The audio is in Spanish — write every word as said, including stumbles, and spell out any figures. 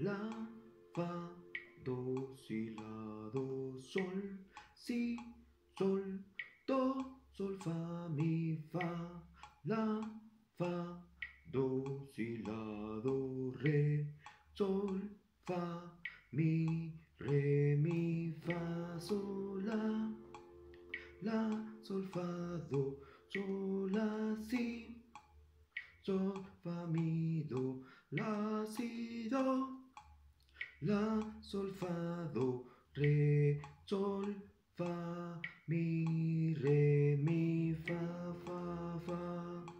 la, fa, do, si, la, do, sol, si, sol, do, sol, fa, mi, fa, la, fa, do, si, la, do, re, sol, fa, mi, re, mi, fa, sol, la, la, sol, fa, do, sol, la, si, sol, fa, mi, do, la, si, do, la, sol, fa, do, re, sol, fa, mi, re, mi, fa, fa, fa.